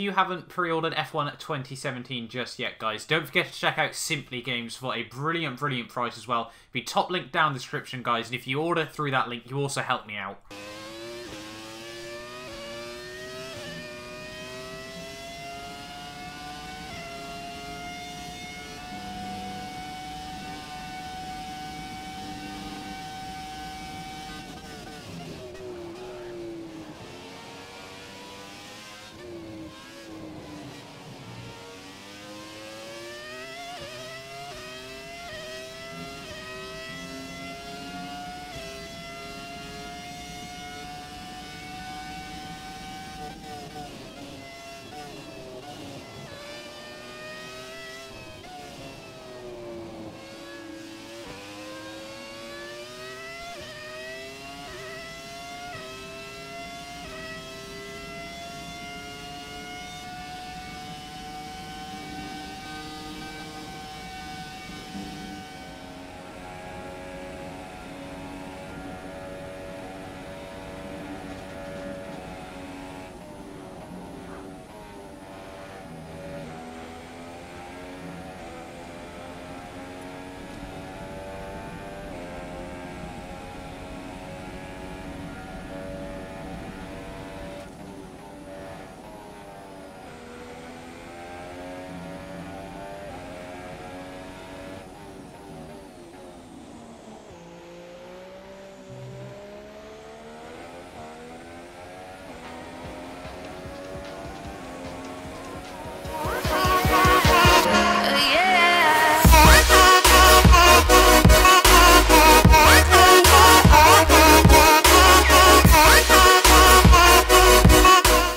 you haven't pre-ordered F1 2017 just yet, guys, don't forget to check out Simply Games for a brilliant price as well. Be top link down in the description, guys, and if you order through that link, you also help me out.